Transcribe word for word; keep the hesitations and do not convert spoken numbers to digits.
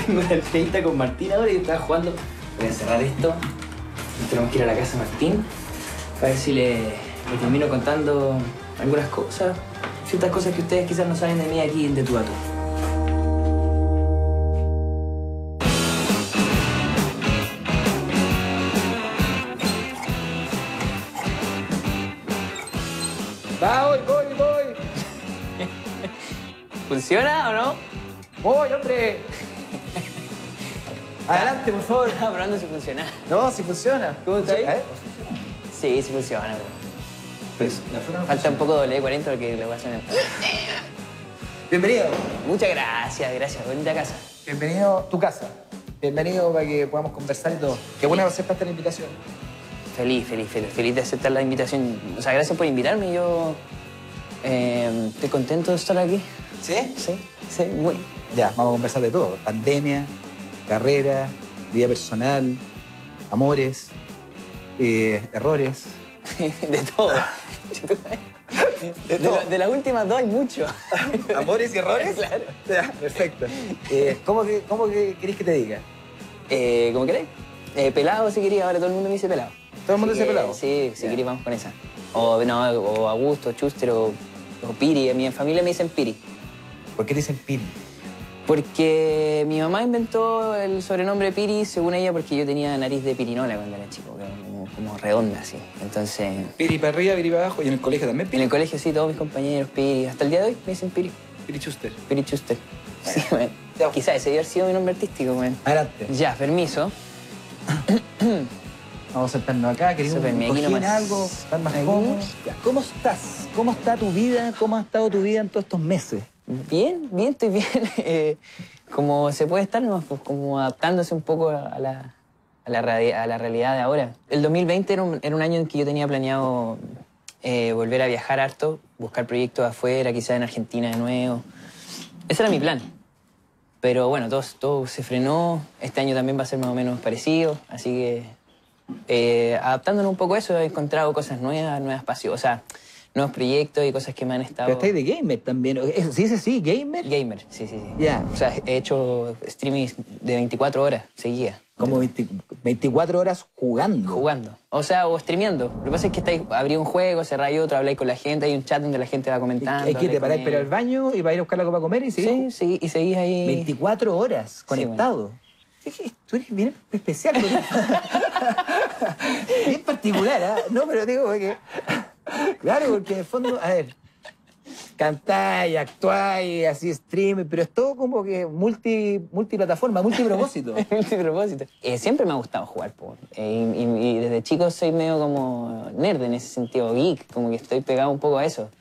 tengo una entrevista con Martín ahora y estaba jugando. Voy a cerrar esto. Tenemos que ir a la casa de Martín para ver si le, le termino contando algunas cosas, ciertas cosas que ustedes quizás no saben de mí aquí de tú a tú. Va, voy, voy, voy. ¿Funciona o no? Voy, hombre. Adelante, por favor. Estaba probando si funciona. No, si funciona. ¿Cómo está ahí? ¿Eh? Sí, sí funciona, bro. Pues, la fruta no Falta funciona. un poco de doble cuarenta porque lo voy a hacer. Bienvenido. Muchas gracias, gracias. Bonita casa. Bienvenido a tu casa. Bienvenido para que podamos conversar y todo. Qué bueno que aceptaste la invitación. Feliz, feliz, feliz, feliz de aceptar la invitación. O sea, gracias por invitarme. Yo eh, estoy contento de estar aquí. ¿Sí? Sí, sí, muy. Ya, vamos a conversar de todo. Pandemia, carrera, vida personal, amores, eh, errores. De todo. De, todo. lo- de las últimas dos hay mucho. ¿Amores y errores? Claro. Ya, perfecto. Eh, ¿Cómo que, cómo que querés que te diga? Eh, ¿Cómo queréis? Eh, pelado si quería, ahora todo el mundo me dice pelado. ¿Todo el mundo Así dice que, pelado? Sí, si Ya. queréis vamos con esa. O, no, o Augusto, Chuster o, o Piri. A mi familia me dicen Piri. ¿Por qué te dicen Piri? Porque mi mamá inventó el sobrenombre Piri, según ella, porque yo tenía nariz de pirinola cuando era chico, que era como, como redonda así. Entonces, Piri para arriba, Piri para abajo. Y en el colegio también en Piri. el colegio sí, todos mis compañeros Piri. Hasta el día de hoy me dicen Piri. Piri Schuster. Piri Chuster. Sí, bueno. Ya. Quizás ese debe haber sido mi nombre artístico, güey. Adelante. Ya, permiso. Vamos a sentarnos acá, querido. Súper, mi, aquí cojín, nomás. algo, estar más Aquí. cómodo. Ya, ¿cómo estás? ¿Cómo está tu vida? ¿Cómo ha estado tu vida en todos estos meses? Bien, bien, estoy bien. Eh, como se puede estar, nomás, pues, como adaptándose un poco a la, a la, radi- a la realidad de ahora. El dos mil veinte era un, era un año en que yo tenía planeado eh, volver a viajar harto, buscar proyectos afuera, quizás en Argentina de nuevo. Ese era mi plan. Pero bueno, todo, todo se frenó. Este año también va a ser más o menos parecido, así que eh, adaptándonos un poco a eso, he encontrado cosas nuevas, nuevas pasiones, o sea, nuevos proyectos y cosas que me han estado... Pero estáis de gamer también. ¿Eso ¿Sí dice sí? ¿Gamer? Gamer, sí, sí, sí. Ya. O sea, he hecho streaming de veinticuatro horas seguidas. Como veinte veinticuatro horas jugando. Jugando. O sea, o streameando. Lo que pasa es que estáis, abrí un juego, cerráis otro, habláis con la gente, hay un chat donde la gente va comentando. Hay que te habláis paráis con para ir al ellos. baño y para ir a buscar algo para comer y seguir. Sí, sí, y seguís ahí... veinticuatro horas conectado. Sí, tú eres bien especial. ¿No? Bien particular, ¿ah? No, pero digo que... Claro, porque en el fondo, a ver, cantáis, actuáis, así stream, pero es todo como que multi, multiplataforma, multipropósito. Multipropósito. Eh, siempre me ha gustado jugar, po. Eh, y, y- y desde chico soy medio como nerd en ese sentido, geek, como que estoy pegado un poco a eso.